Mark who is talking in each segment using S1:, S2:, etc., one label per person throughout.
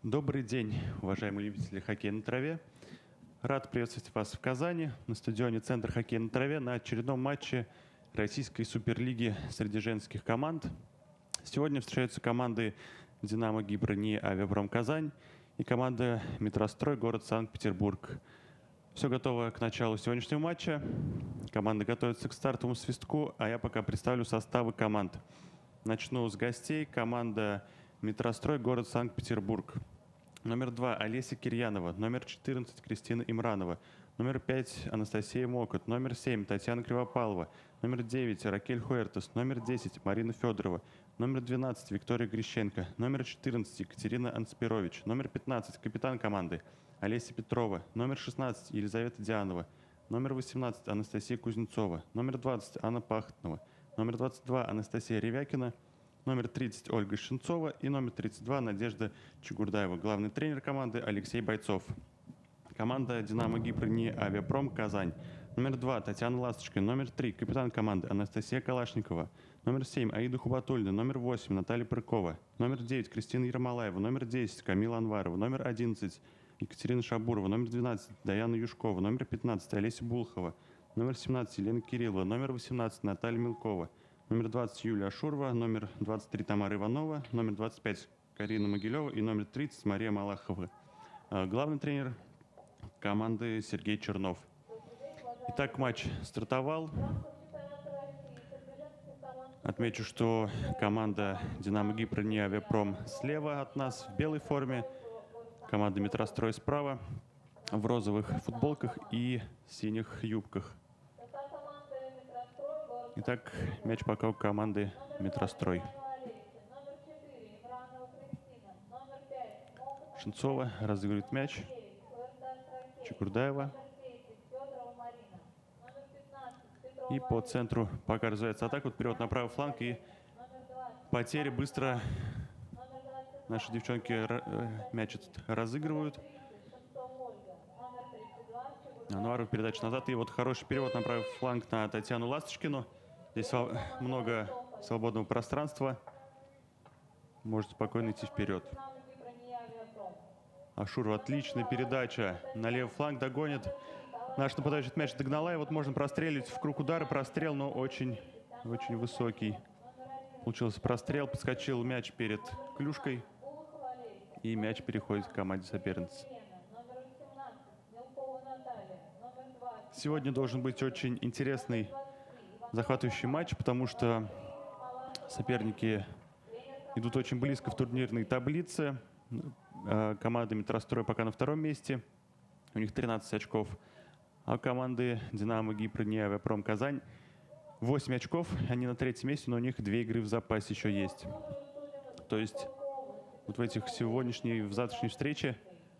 S1: Добрый день, уважаемые любители хоккея на траве. Рад приветствовать вас в Казани на стадионе «Центр хоккея на траве» на очередном матче Российской суперлиги среди женских команд. Сегодня встречаются команды «Динамо Гибрани Авиапром Казань» и команда «Метрострой» город Санкт-Петербург. Все готово к началу сегодняшнего матча. Команды готовятся к стартовому свистку, а я пока представлю составы команд. Начну с гостей. Команда «Метрострой», город Санкт-Петербург. Номер 2 Олеся Кирьянова, номер 14 Кристина Имранова, номер 5 Анастасия Мокот, номер 7 Татьяна Кривопалова, номер 9 Ракель Хуэртес, номер 10 Марина Федорова, номер 12 Виктория Грищенко, номер 14 Екатерина Анспирович, номер 15 капитан команды Олеся Петрова, номер 16 Елизавета Дианова, номер 18 Анастасия Кузнецова, номер 20 Анна Пахтнова, номер 22 Анастасия Ревякина, номер 30 Ольга Щенцова и номер 32 Надежда Чегурдаева. Главный тренер команды Алексей Бойцов. Команда «Динамо Гибрани Авиапром Казань». Номер 2 Татьяна Ласточкина. Номер 3 капитан команды Анастасия Калашникова. Номер 7 Аида Хубатульна. Номер 8 Наталья Прыкова. Номер 9 Кристина Ермолаева. Номер 10 Камила Анварова. Номер 11 Екатерина Шабурова. Номер 12 Даяна Юшкова. Номер 15 Олеся Булхова. Номер 17 Елена Кириллова. Номер 18 Наталья Милкова. Номер 20 Юлия Ашурова, номер 23 Тамара Иванова, номер 25 Карина Могилева и номер 30 Мария Малахова. Главный тренер команды Сергей Чернов. Итак, матч стартовал. Отмечу, что команда «Динамо Гибрани Авиапром» слева от нас в белой форме, команда «Метрострой» справа в розовых футболках и синих юбках. Итак, мяч пока у команды «Метрострой». Щенцова разыгрывает мяч. Чегурдаева. И по центру пока развивается атака. Вот вперед на правый фланг. И потери быстро наши девчонки мяч этот разыгрывают. Анваров передача назад. И вот хороший перевод на правый фланг на Татьяну Ласточкину. Здесь много свободного пространства. Может спокойно идти вперед. Ашурова, отличная передача. На левый фланг догонит. Наш нападающий мяч догнала. И вот можно прострелить в круг удара. Прострел, но очень высокий. Получился прострел. Подскочил мяч перед клюшкой. И мяч переходит к команде соперницы. Сегодня должен быть очень интересный захватывающий матч, потому что соперники идут очень близко в турнирной таблице. Команда «Метрострой» пока на втором месте. У них 13 очков. А у команды «Динамо Гибрани Авиапром Казань» 8 очков. Они на третьем месте, но у них 2 игры в запасе еще есть. То есть вот в этих сегодняшней, в завтрашней встрече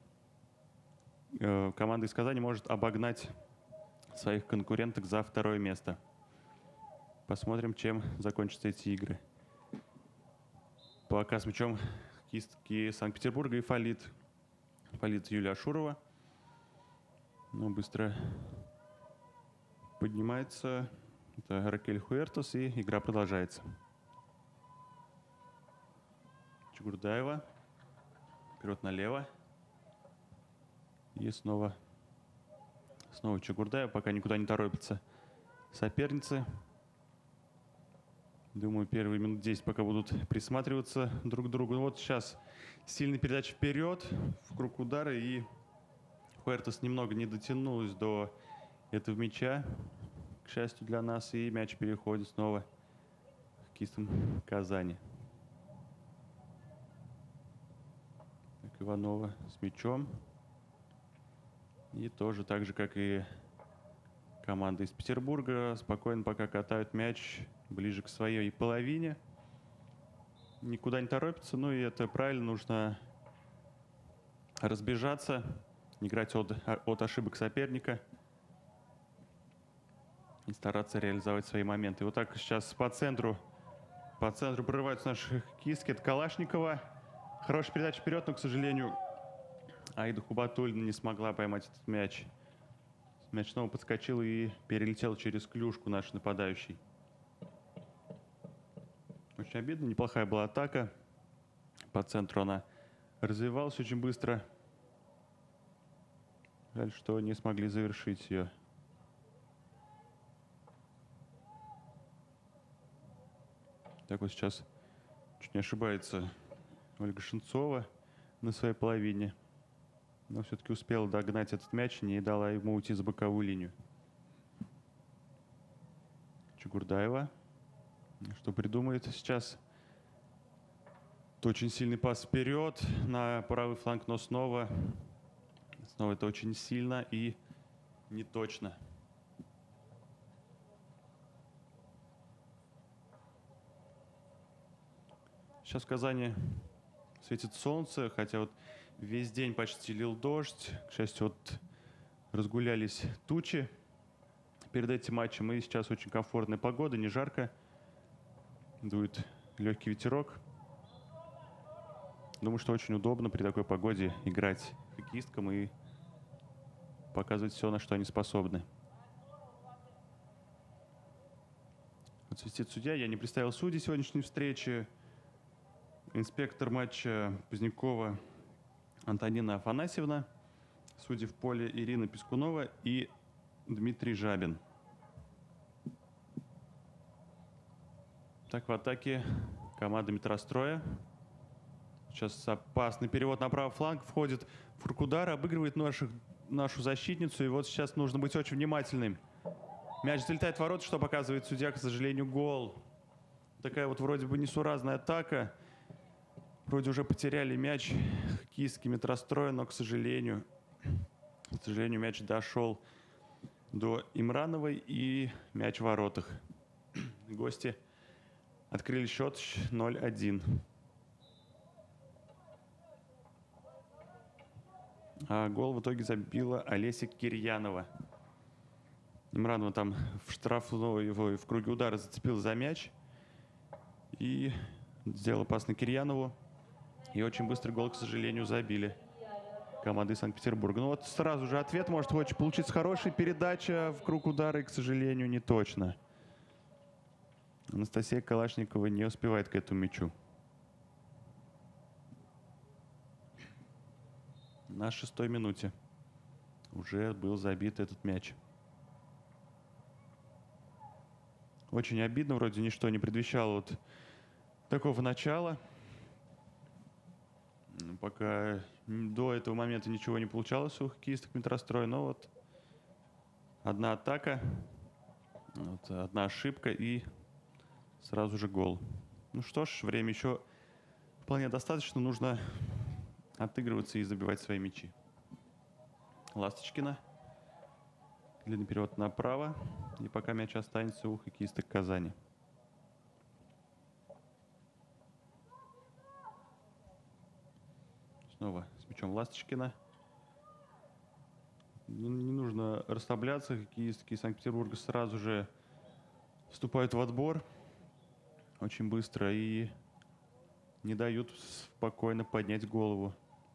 S1: команда из Казани может обогнать своих конкуренток за второе место. Посмотрим, чем закончатся эти игры. Пока с мячом кистки Санкт-Петербурга и фалит Юлия Ашурова. Но быстро поднимается. Это Ракель Хуэртес, и игра продолжается. Чегурдаева. Вперед налево. И снова Чегурдаева. Пока никуда не торопятся соперницы. Думаю, первые минут 10 пока будут присматриваться друг к другу. Вот сейчас сильная передача вперед в круг удара. И Хуэртес немного не дотянулась до этого мяча, к счастью для нас. И мяч переходит снова к кистам Казани. Так, Иванова с мячом. И тоже так же, как и команда из Петербурга, спокойно пока катают мяч ближе к своей половине. Никуда не торопятся, ну и это правильно, нужно разбежаться, играть от ошибок соперника и стараться реализовать свои моменты. И вот так сейчас по центру прорываются наши киски. Это Калашникова. Хорошая передача вперед, но, к сожалению, Аида Хубатульна не смогла поймать этот мяч. Мяч снова подскочил и перелетел через клюшку наш нападающий. Очень обидно. Неплохая была атака. По центру она развивалась очень быстро. Жаль, что не смогли завершить ее. Так вот сейчас чуть не ошибается Ольга Шенцова на своей половине. Но все-таки успела догнать этот мяч и не дала ему уйти за боковую линию. Чугурдаева. Что придумает сейчас? Это очень сильный пас вперед на правый фланг, но снова это очень сильно и не точно. Сейчас в Казани светит солнце, хотя вот весь день почти лил дождь. К счастью, вот разгулялись тучи перед этим матчем. И сейчас очень комфортная погода, не жарко. Дует легкий ветерок. Думаю, что очень удобно при такой погоде играть хоккеисткам и показывать все, на что они способны. Вот свистит судья. Я не представил судей сегодняшней встречи. Инспектор матча Позднякова Антонина Афанасьевна. Судьи в поле Ирина Пискунова и Дмитрий Жабин. Так, в атаке команда метростроя. Сейчас опасный перевод на правый фланг. Входит Фуркудар, обыгрывает нашу защитницу. И вот сейчас нужно быть очень внимательным. Мяч залетает в ворота, что показывает судья, к сожалению, гол. Такая вот вроде бы несуразная атака. Вроде уже потеряли мяч хоккеистский метрострой, но, к сожалению, мяч дошел до Имрановой и мяч в воротах. Гости открыли счет 0-1. А гол в итоге забила Олеся Кирьянова. Имранова там в штрафной, в круге удара зацепил за мяч и сделала пас на Кирьянову. И очень быстро гол, к сожалению, забили команды Санкт-Петербурга. Ну вот сразу же ответ может получиться хороший. Передача в круг удара, и, к сожалению, не точно. Анастасия Калашникова не успевает к этому мячу. На 6-й минуте уже был забит этот мяч. Очень обидно, вроде ничто не предвещало вот такого начала. Пока до этого момента ничего не получалось у хоккеисток метростроя, но вот одна атака, вот одна ошибка и сразу же гол. Ну что ж, время еще вполне достаточно, нужно отыгрываться и забивать свои мячи. Ласточкина. Длинный перевод направо. И пока мяч останется у хоккеисток Казани. Снова с мячом Ласточкина. Не нужно расслабляться. Хоккеистки Санкт-Петербурга сразу же вступают в отбор. Очень быстро и не дают спокойно поднять голову.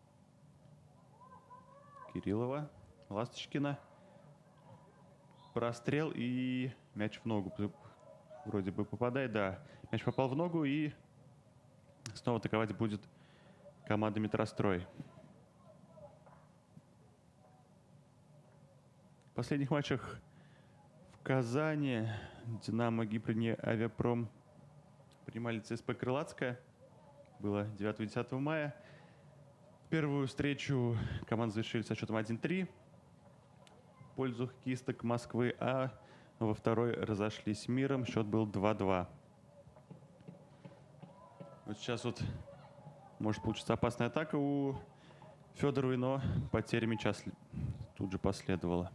S1: Кириллова. Ласточкина. Прострел и мяч в ногу. Вроде бы попадает, да. Мяч попал в ногу и снова атаковать будет команда метрострой. В последних матчах в Казани Динамо, Гиприн, Авиапром принимали ЦСП Крылатская. Было 9-10 мая. Первую встречу команды завершили со счетом 1-3 в пользу хоккеисток Москвы, а во второй разошлись миром. Счет был 2-2. Вот сейчас вот может получиться опасная атака у Федоровой, но потеря мяча тут же последовала.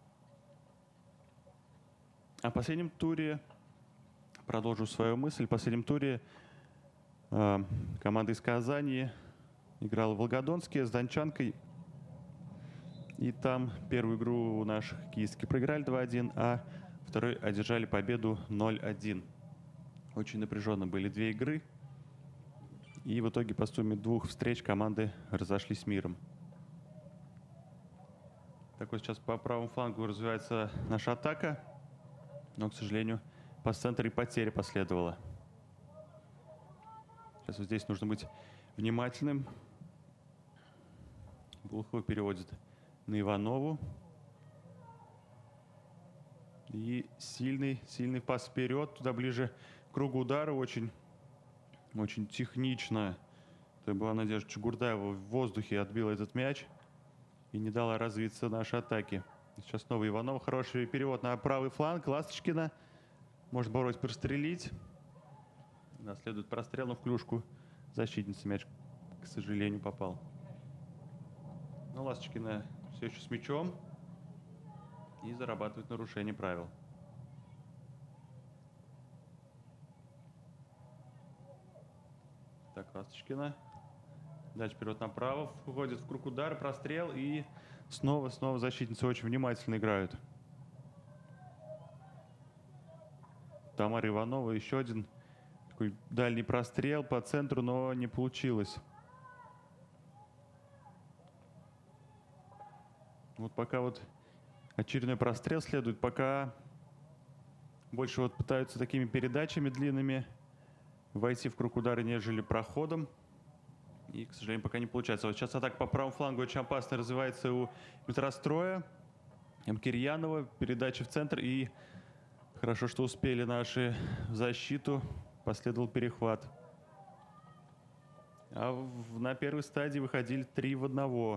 S1: А в последнем туре, продолжу свою мысль, в последнем туре команда из Казани играла в Волгодонске с Дончанкой. И там первую игру наши хоккеистки проиграли 2-1, а второй одержали победу 0-1. Очень напряженно были две игры. И в итоге по сумме двух встреч команды разошлись миром. Так вот сейчас по правому флангу развивается наша атака. Но, к сожалению, пас-центр и потеря последовала. Сейчас вот здесь нужно быть внимательным. Булхова переводит на Иванову. И сильный пас вперед, туда ближе к кругу удара, очень технично. Это была Надежда Чугурдаева в воздухе отбила этот мяч и не дала развиться нашей атаке. Сейчас снова Иванова, хороший перевод на правый фланг, Ласточкина. Может Борось прострелить. Да, следует прострел, но в клюшку защитницы мяч, к сожалению, попал. Но Ласточкина все еще с мячом и зарабатывает нарушение правил. Так, Ласточкина. Дальше вперед направо, входит в круг удара, прострел и снова защитницы очень внимательно играют. Тамара Иванова, еще один такой дальний прострел по центру, но не получилось. Вот пока вот очередной прострел следует, пока больше вот пытаются такими передачами длинными войти в круг удара, нежели проходом. И, к сожалению, пока не получается. Вот сейчас атака по правому флангу очень опасно развивается у метростроя. Мкирьянова, передача в центр. И хорошо, что успели наши в защиту. Последовал перехват. А на первой стадии выходили 3 в 1.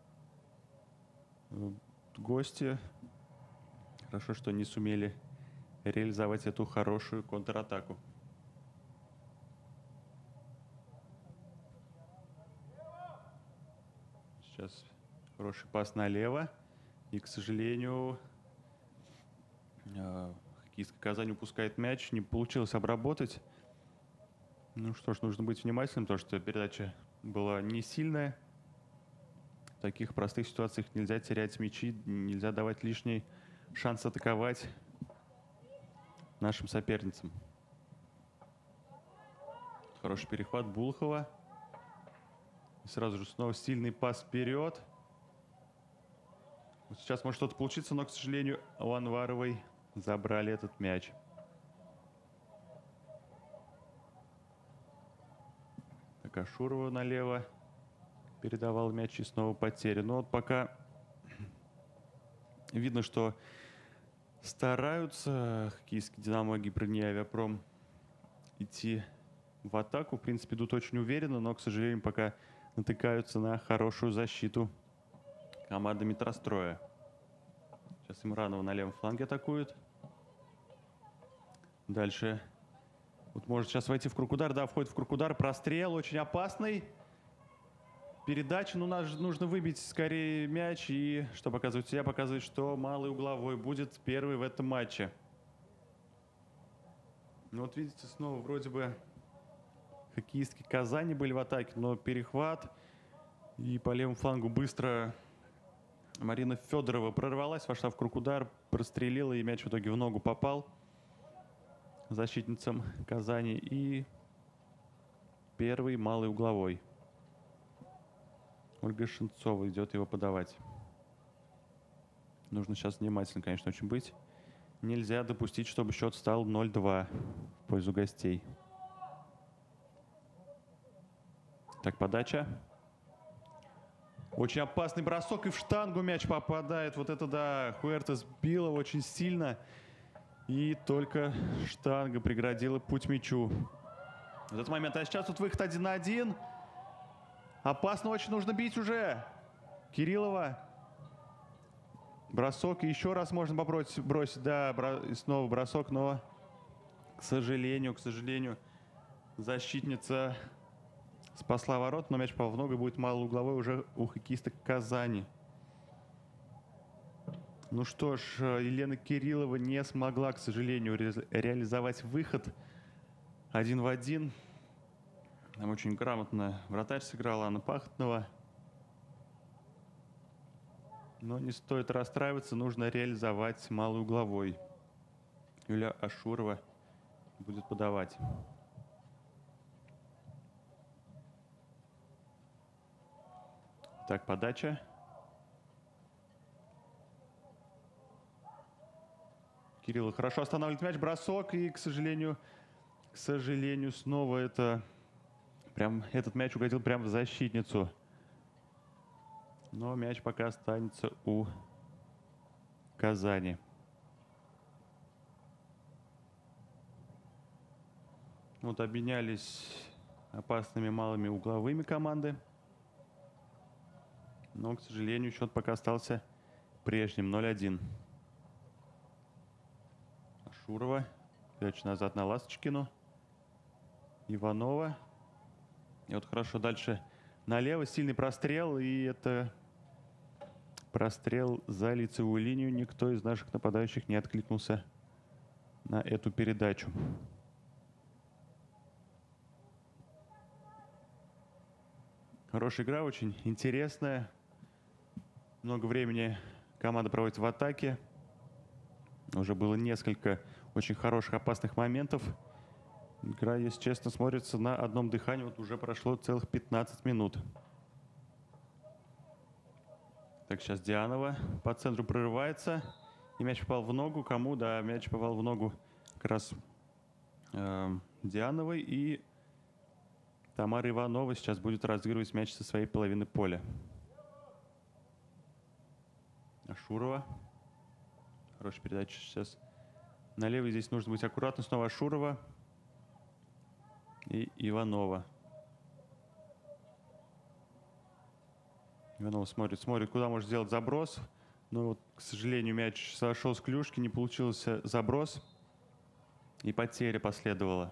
S1: Гости хорошо, что не сумели реализовать эту хорошую контратаку. Сейчас хороший пас налево. И, к сожалению, хоккеистка Казань упускает мяч. Не получилось обработать. Ну что ж, нужно быть внимательным, потому что передача была не сильная. В таких простых ситуациях нельзя терять мячи, нельзя давать лишний шанс атаковать нашим соперницам. Хороший перехват Булхова. И сразу же снова сильный пас вперед. Вот сейчас может что-то получиться, но, к сожалению, у Анваровой забрали этот мяч. Так, Ашурова налево передавал мяч и снова потеря. Но вот пока видно, что стараются хоккеистские «Динамо», Гипрони и Авиапром идти в атаку. В принципе, идут очень уверенно, но, к сожалению, пока натыкаются на хорошую защиту команды метростроя. Сейчас Имранова на левом фланге атакует. Дальше. Вот может сейчас войти в круг удара. Да, входит в круг удара. Прострел очень опасный. Передача. Ну, нужно выбить скорее мяч. И что показывает себя? Показывает, что малый угловой будет первый в этом матче. Ну вот видите, снова вроде бы хоккеистки Казани были в атаке, но перехват. И по левому флангу быстро Марина Федорова прорвалась, вошла в круг удар, прострелила, и мяч в итоге в ногу попал защитницам Казани. И первый малый угловой. Ольга Шинцова идет его подавать. Нужно сейчас внимательно, конечно, очень быть. Нельзя допустить, чтобы счет стал 0-2 в пользу гостей. Так, подача. Очень опасный бросок, и в штангу мяч попадает. Вот это да, Хуэртес била очень сильно. И только штанга преградила путь мячу. В этот момент. А сейчас тут выход 1-1. Опасно очень, нужно бить уже. Кириллова. Бросок. И еще раз можно бросить. Да, и снова бросок, но, к сожалению, защитница спасла ворот, но мяч попал в ногу, будет малоугловой уже у хоккеисток Казани. Ну что ж, Елена Кириллова не смогла, к сожалению, реализовать выход 1 в 1. Там очень грамотно вратарь сыграла, Анна Пахотнова. Но не стоит расстраиваться, нужно реализовать малоугловой. Юлия Ашурова будет подавать. Так, подача. Кирилл хорошо останавливает мяч, бросок, и, к сожалению, снова этот мяч угодил прямо в защитницу Но мяч пока останется у Казани. Вот обменялись опасными малыми угловыми команды. Но, к сожалению, счет пока остался прежним. 0-1. Ашурова. Передача назад на Ласточкину. Иванова. И вот хорошо дальше налево. Сильный прострел. И это прострел за лицевую линию. Никто из наших нападающих не откликнулся на эту передачу. Хорошая игра, очень интересная. Много времени команда проводит в атаке. Уже было несколько очень хороших, опасных моментов. Игра, если честно, смотрится на одном дыхании. Вот уже прошло целых 15 минут. Так, сейчас Дианова по центру прорывается. И мяч попал в ногу. Кому? Да, мяч попал в ногу как раз Диановой. И Тамара Иванова сейчас будет разыгрывать мяч со своей половины поля. Ашурова. Хорошая передача сейчас налево. Здесь нужно быть аккуратным. Снова Ашурова. И Иванова. Иванова смотрит, куда может сделать заброс. Но, вот, к сожалению, мяч сошел с клюшки. Не получился заброс. И потеря последовала.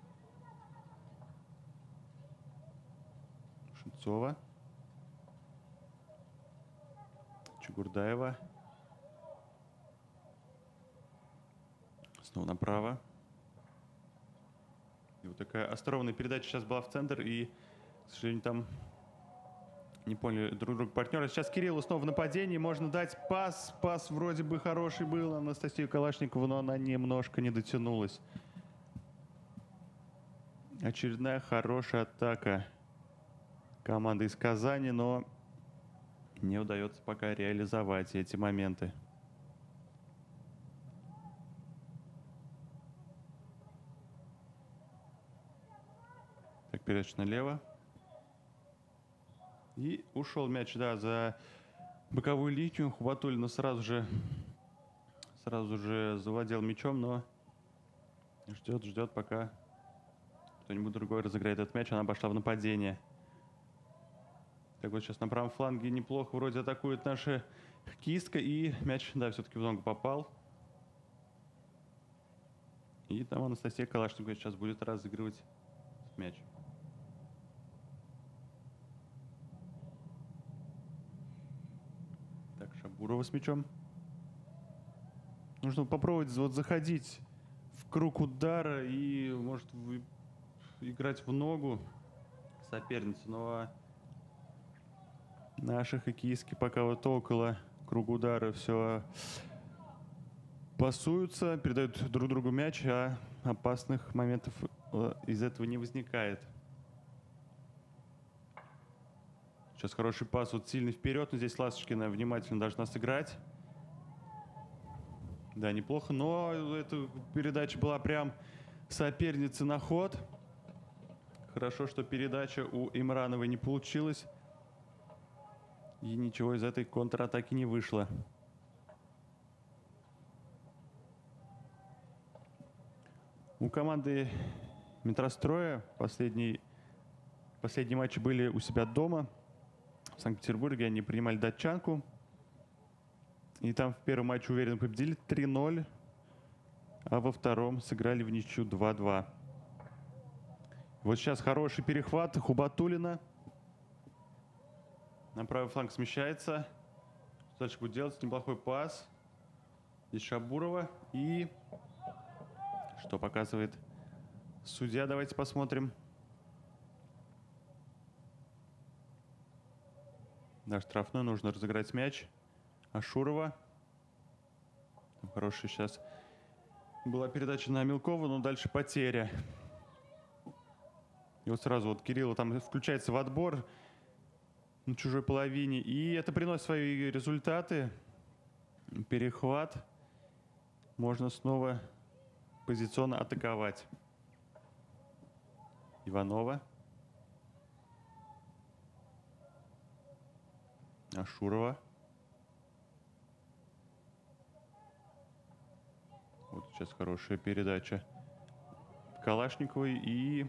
S1: Шунцова. Чугурдаева. Снова направо. И вот такая остроумная передача сейчас была в центр. И, к сожалению, там не поняли друг друга партнера. Сейчас Кириллу снова в нападении. Можно дать пас. Пас вроде бы хороший был Анастасию Калашникову, но она немножко не дотянулась. Очередная хорошая атака команды из Казани, но не удается пока реализовать эти моменты. Так, передача налево. И ушел мяч, да, за боковую линию. Хубатуллина сразу же завладел мячом, но ждет, пока кто-нибудь другой разыграет этот мяч. Она пошла в нападение. Так вот сейчас на правом фланге неплохо вроде атакует наша хоккеистка. И мяч, да, все-таки в ногу попал. И там Анастасия Калашникова сейчас будет разыгрывать мяч. Так, Шабурова с мячом. Нужно попробовать вот заходить в круг удара и, может, играть в ногу соперницы. Но наши хоккеистки пока вот около круга удара все пасуются, передают друг другу мяч, а опасных моментов из этого не возникает. Сейчас хороший пас, вот сильный вперед, но здесь Ласточкина внимательно должна сыграть. Да, неплохо, но эта передача была прям соперницы на ход. Хорошо, что передача у Имрановой не получилась. И ничего из этой контратаки не вышло. У команды Метростроя последние матчи были у себя дома. В Санкт-Петербурге они принимали датчанку. И там в первом матче уверенно победили 3-0. А во втором сыграли в ничью 2-2. Вот сейчас хороший перехват Хубатуллина. На правый фланг смещается. Что дальше будет делать? Неплохой пас. Здесь Шабурова. И что показывает судья? Давайте посмотрим. Да, штрафной. Нужно разыграть мяч. Ашурова. Хорошая сейчас была передача на Мелкову, но дальше потеря. И вот сразу вот Кирилл там включается в отбор на чужой половине. И это приносит свои результаты. Перехват. Можно снова позиционно атаковать. Иванова. Ашурова. Вот сейчас хорошая передача Калашниковой. И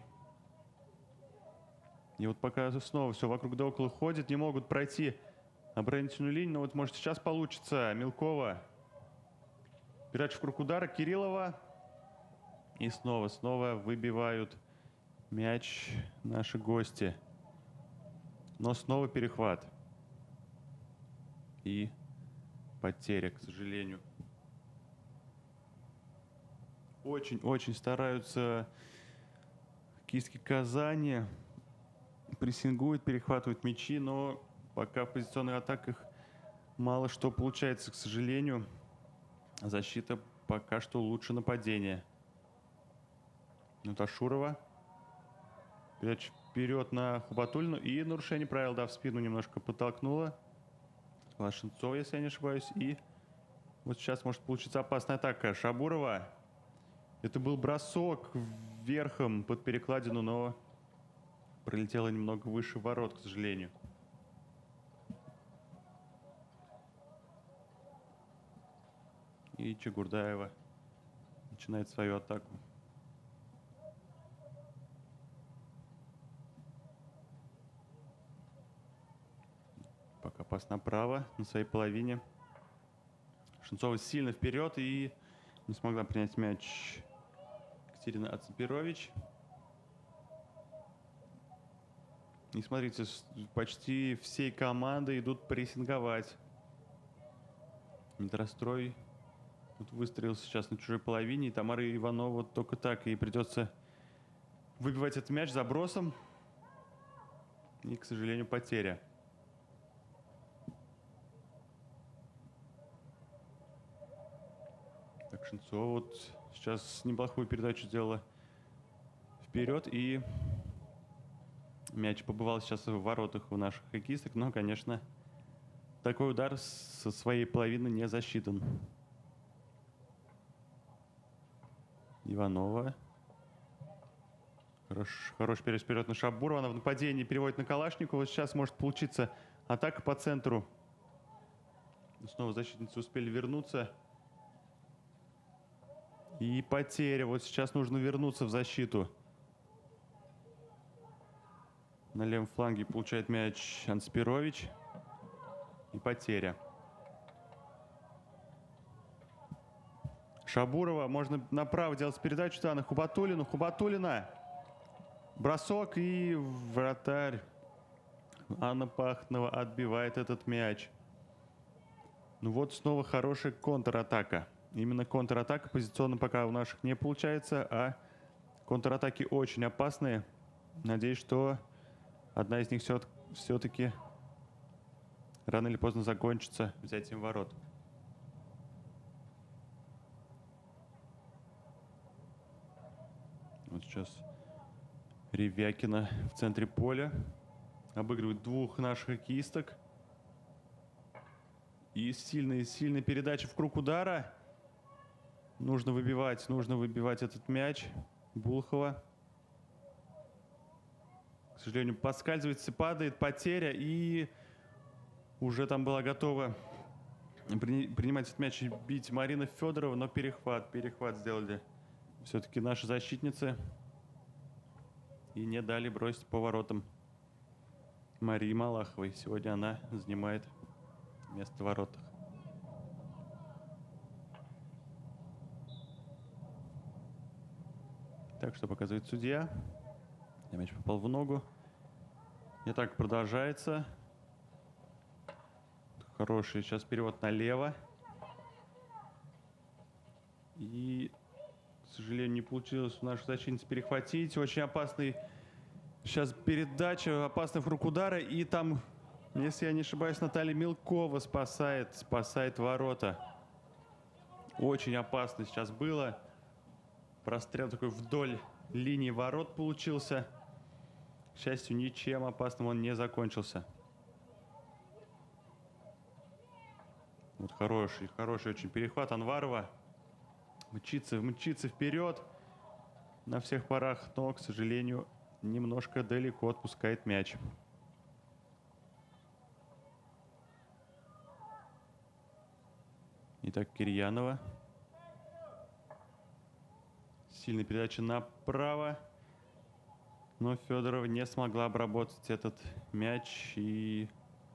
S1: вот пока снова все вокруг да около ходит, не могут пройти оборонительную линию. Но вот может сейчас получится. Мелкова. Передача в круг удара Кириллова. И снова выбивают мяч наши гости. Но снова перехват. И потеря, к сожалению. Очень стараются киевский Казани. Прессингуют, перехватывают мячи, но пока в позиционных атаках мало что получается, к сожалению. Защита пока что лучше нападения. Вот Ашурова. Передача вперед на Хубатуллину. И нарушение правил, да, в спину немножко подтолкнула. Лашенцова, если я не ошибаюсь. И вот сейчас может получиться опасная атака. Шабурова. Это был бросок верхом под перекладину, но пролетело немного выше ворот, к сожалению. И Чагурдаева начинает свою атаку. Пока пас направо, на своей половине. Шенцова сильно вперед и не смогла принять мяч Катерина Ацепирович. И смотрите, почти всей командой идут прессинговать. Метрострой вот выстрелил сейчас на чужой половине. И Тамара Иванова вот только так. И придется выбивать этот мяч забросом. И, к сожалению, потеря. Так, Шенцова вот сейчас неплохую передачу сделала вперед. И мяч побывал сейчас в воротах у наших хоккеисток. Но, конечно, такой удар со своей половины не засчитан. Иванова. Хороший перес вперед на Шабурова. Она в нападении переводит на Калашникова. Сейчас может получиться атака по центру. Снова защитницы успели вернуться. И потеря. Вот сейчас нужно вернуться в защиту. На левом фланге получает мяч Анспирович. И потеря. Шабурова. Можно направо делать передачу. Да, на Хубатуллину. Хубатуллина. Бросок. И вратарь Анна Пахтнова отбивает этот мяч. Ну вот снова хорошая контратака. Именно контратака. Позиционно пока у наших не получается. А контратаки очень опасные. Надеюсь, что одна из них все-таки рано или поздно закончится взятием ворот. Вот сейчас Ревякина в центре поля. Обыгрывает двух наших хоккеисток. И сильная передача в круг удара. Нужно выбивать этот мяч. Булхова. К сожалению, поскальзывается, падает, потеря. И уже там была готова принимать этот мяч и бить Марина Федорова. Но перехват сделали все-таки наши защитницы. И не дали бросить по воротам Марии Малаховой. Сегодня она занимает место в воротах. Так, что показывает судья. Мяч попал в ногу. И так продолжается. Хороший сейчас перевод налево. И, к сожалению, не получилось у наших защитниц перехватить. Очень опасный сейчас передача, опасный круг удара. И там, если я не ошибаюсь, Наталья Мелкова спасает ворота. Очень опасно сейчас было. Прострел такой вдоль линии ворот получился. К счастью, ничем опасным он не закончился. Вот хороший очень перехват Анварова. Мчится вперед на всех парах, но, к сожалению, немножко далеко отпускает мяч. Итак, Кирьянова. Сильная передача направо. Но Федорова не смогла обработать этот мяч. И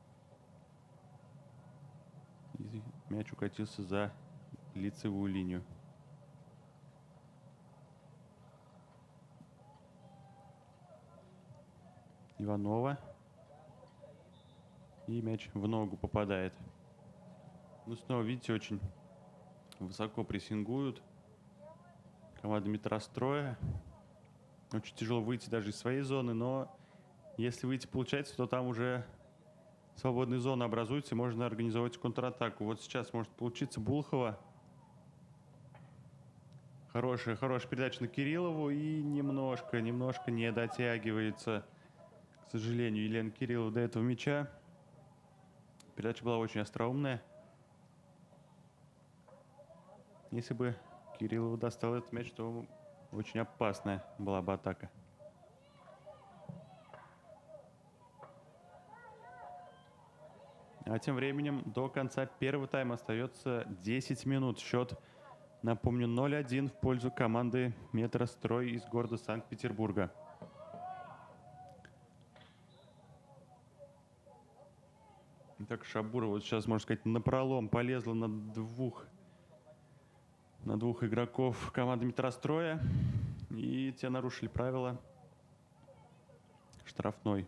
S1: мяч укатился за лицевую линию. Иванова. И мяч в ногу попадает. Ну, снова, видите, очень высоко прессингуют. Команда метростроя. Очень тяжело выйти даже из своей зоны, но если выйти получается, то там уже свободные зоны образуются, и можно организовать контратаку. Вот сейчас может получиться Булхова. Хорошая передача на Кириллову, и немножко не дотягивается, к сожалению, Елена Кириллова до этого мяча. Передача была очень остроумная. Если бы Кириллова достал этот мяч, то очень опасная была бы атака. А тем временем до конца первого тайма остается 10 минут. Счет, напомню, 0-1 в пользу команды «Метрострой» из города Санкт-Петербурга. Так, Шабурова вот сейчас, можно сказать, напролом полезла на двух игроков команды «Метростроя». И те нарушили правила. Штрафной.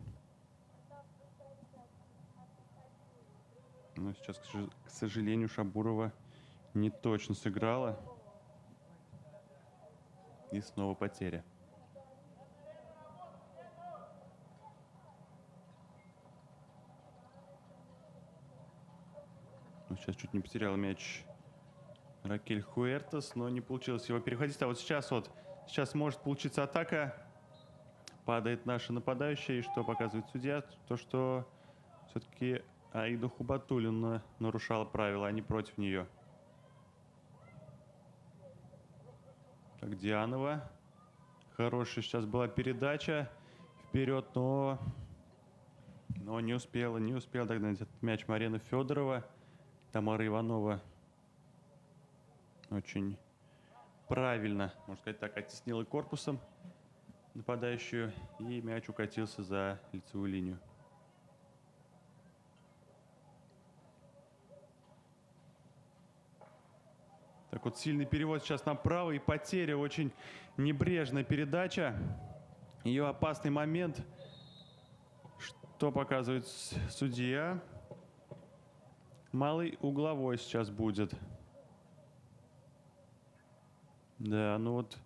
S1: Но сейчас, к сожалению, Шабурова не точно сыграла. И снова потеря. Ну, сейчас чуть не потерял мяч Ракель Хуэртес, но не получилось его перехватить. А вот сейчас может получиться атака. Падает наша нападающая. И что показывает судья? То, что все-таки Аида Хубатуллина нарушала правила, а не против нее. Так, Дианова. Хорошая сейчас была передача вперед, но не успела догнать этот мяч Марина Федорова. Тамара Иванова очень правильно, можно сказать так, оттеснила корпусом нападающую, и мяч укатился за лицевую линию. Так вот, сильный перевод сейчас направо, и потеря, очень небрежная передача. Ее опасный момент. Что показывает судья? Малый угловой сейчас будет. Да, ну вот.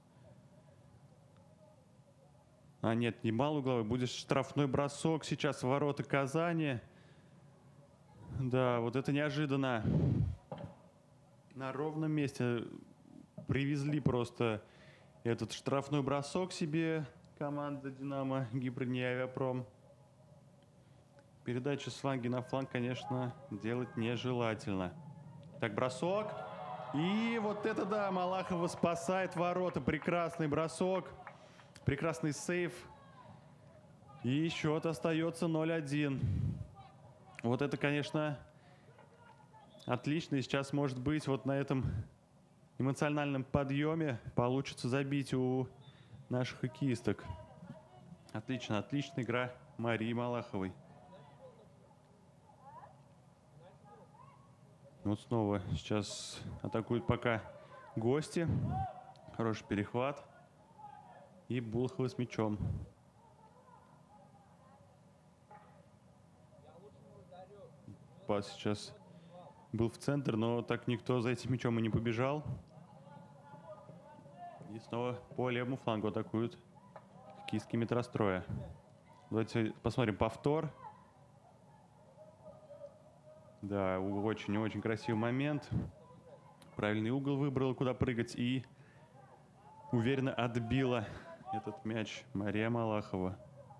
S1: А нет, не малый угловой, будет штрафной бросок сейчас в ворота Казани. Да, вот это неожиданно. На ровном месте привезли просто этот штрафной бросок себе команда «Динамо», «Гибридней», «Авиапром». Передачу с фланги на фланг, конечно, делать нежелательно. Так, бросок. И вот это да, Малахова спасает ворота. Прекрасный бросок. Прекрасный сейв. И счет остается 0-1. Вот это, конечно, отлично. И сейчас, может быть, вот на этом эмоциональном подъеме получится забить у наших хоккеисток. Отличная игра Марии Малаховой. Вот снова сейчас атакуют пока гости. Хороший перехват. И Булхова с мячом. Пас сейчас был в центр, но так никто за этим мячом и не побежал. И снова по левому флангу атакуют хоккеистские Метростроя. Давайте посмотрим повтор. Да, очень красивый момент. Правильный угол выбрала, куда прыгать, и уверенно отбила этот мяч Мария Малахова.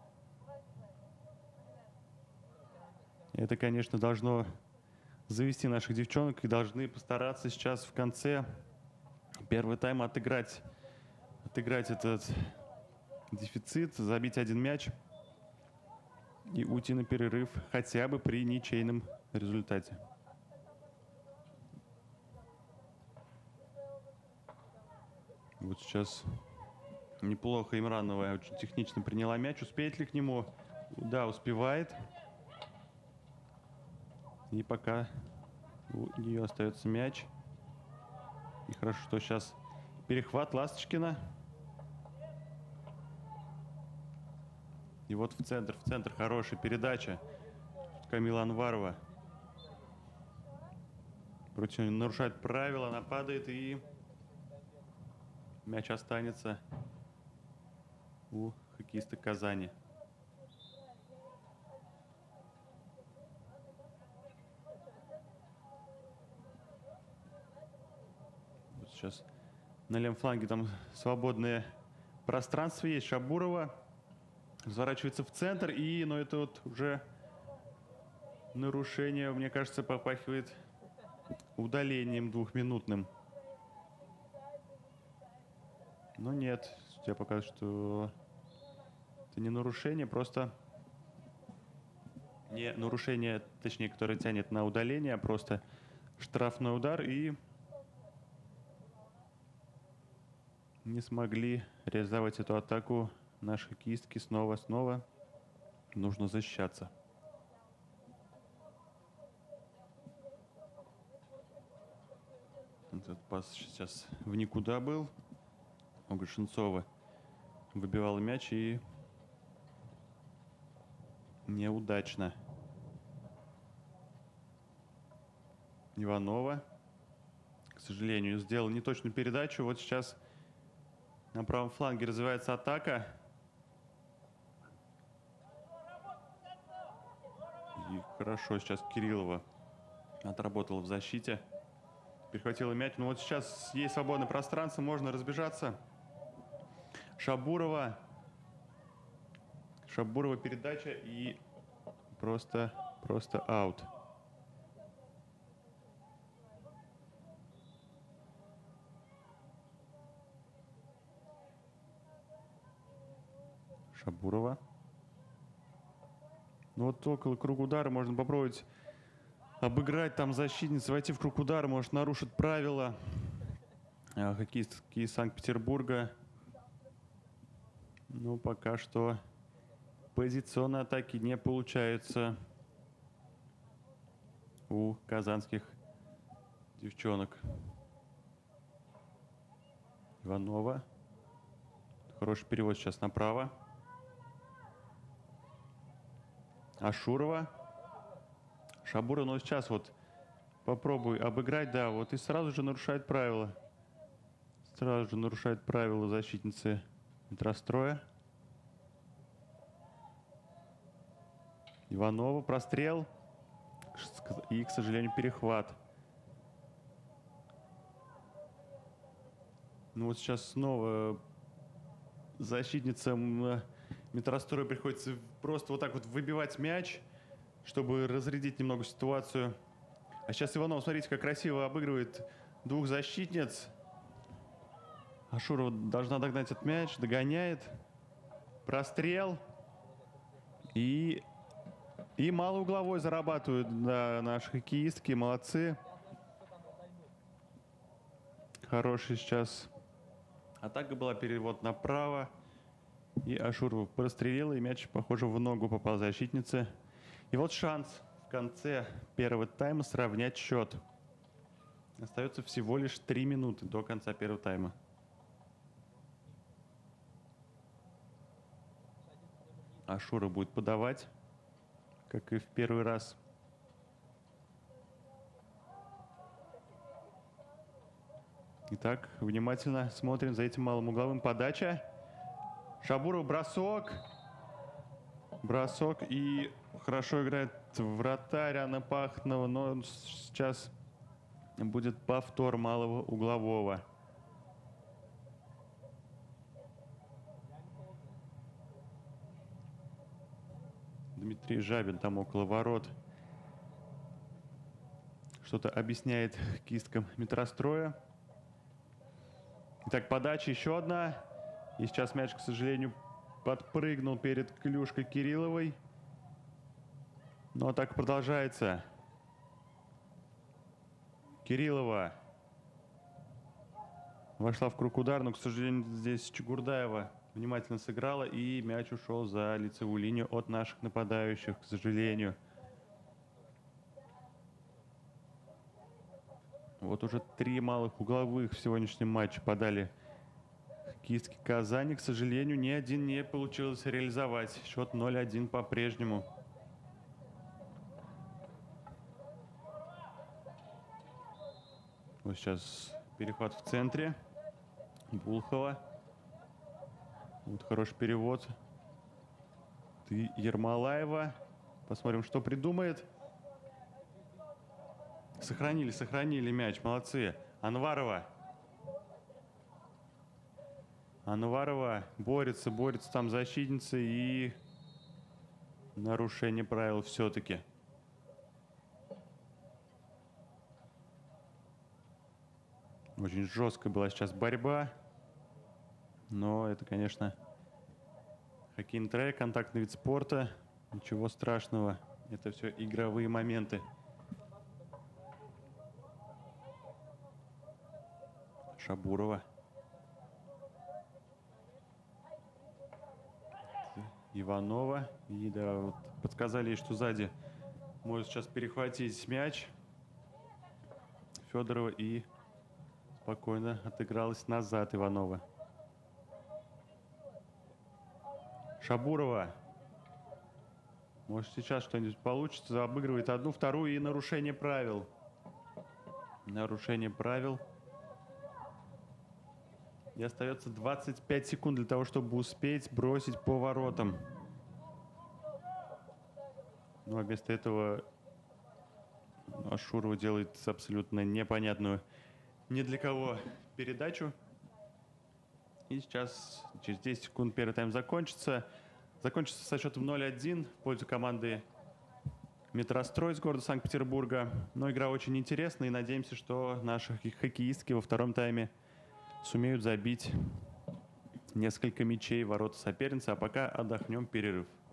S1: Это, конечно, должно завести наших девчонок, и должны постараться сейчас в конце первого тайма отыграть этот дефицит, забить один мяч и уйти на перерыв хотя бы при ничейном результате. Вот сейчас неплохо Имранова очень технично приняла мяч. Успеет ли к нему? Да, успевает. И пока у нее остается мяч. И хорошо, что сейчас перехват Ласточкина. И вот в центр хорошая передача. Камила Анварова. Противник нарушает правила, она падает, и мяч останется у хоккеиста Казани. Вот сейчас на левом фланге там свободное пространство есть. Шабурова разворачивается в центр, но это вот уже нарушение, мне кажется, попахивает удалением двухминутным. Но нет, я показываю, что это не нарушение, просто не нарушение, точнее, которое тянет на удаление, а просто штрафной удар, и не смогли реализовать эту атаку наши хоккеистки. Снова нужно защищаться. Этот пас сейчас в никуда был. Ольга Шинцова выбивала мяч, и неудачно. Иванова, к сожалению, сделал неточную передачу. Вот сейчас на правом фланге развивается атака. И хорошо сейчас Кириллова отработала в защите. Перехватила мяч. Но вот сейчас есть свободное пространство, можно разбежаться. Шабурова передача, и просто аут. Шабурова. Ну вот около круга удара можно попробовать обыграть там защитницу, войти в круг удара, может нарушить правила. Хоккеистки из Санкт-Петербурга. Но пока что позиционные атаки не получаются у казанских девчонок. Иванова. Хороший перевод сейчас направо. Ашурова. Шабурова, но сейчас вот попробуй обыграть, да, вот и сразу же нарушает правила. Сразу же нарушает правила защитницы метростроя. Иванова, прострел. И, к сожалению, перехват. Ну вот сейчас снова защитницам метростроя приходится просто вот так вот выбивать мяч, чтобы разрядить немного ситуацию. А сейчас Иванов, смотрите, как красиво обыгрывает двух защитниц. Ашурова должна догнать этот мяч, догоняет. Прострел. И малоугловой зарабатывают, да, наши хоккеистки, молодцы. Хороший сейчас атака была, перевод направо. И Ашурова прострелила, и мяч, похоже, в ногу попал защитнице. И вот шанс в конце первого тайма сравнять счет. Остается всего лишь 3 минуты до конца первого тайма. Ашура будет подавать, как и в первый раз. Итак, внимательно смотрим за этим малым угловым. Подача. Шабуров, бросок. Бросок, и хорошо играет вратарь Анна Пахнова, но сейчас будет повтор малого углового. Дмитрий Жабин там около ворот что-то объясняет хоккеисткам метростроя. Итак, подача еще одна. И сейчас мяч, к сожалению, подпрыгнул перед клюшкой Кирилловой. Но атака продолжается. Кириллова. Вошла в круг удар, но, к сожалению, здесь Чугурдаева внимательно сыграла, и мяч ушел за лицевую линию от наших нападающих, к сожалению. Вот уже 3 малых угловых в сегодняшнем матче подали хоккеистки Казани. К сожалению, ни один не получилось реализовать. Счет 0-1 по-прежнему. Вот сейчас перехват в центре. Булхова. Вот хороший перевод. Ермолаева. Посмотрим, что придумает. Сохранили мяч. Молодцы. Анварова. Анварова борется там защитница, и нарушение правил все-таки. Очень жесткая была сейчас борьба. Но это, конечно, хоккейный трек, контактный вид спорта. Ничего страшного. Это все игровые моменты. Шабурова. Иванова. И да, вот подсказали ей, что сзади может сейчас перехватить мяч. Федорова, и спокойно отыгралась назад Иванова. Шабурова. Может, сейчас что-нибудь получится. Обыгрывает одну, вторую, и нарушение правил. Нарушение правил. И остается 25 секунд для того, чтобы успеть бросить по воротам. Ну, а вместо этого Ашурова делает абсолютно непонятную ни для кого передачу. И сейчас, через 10 секунд, первый тайм закончится. Закончится со счетом 0-1 в пользу команды «Метрострой» из города Санкт-Петербурга. Но игра очень интересная, и надеемся, что наши хоккеистки во втором тайме сумеют забить несколько мячей в ворота соперницы. А пока отдохнем, перерыв.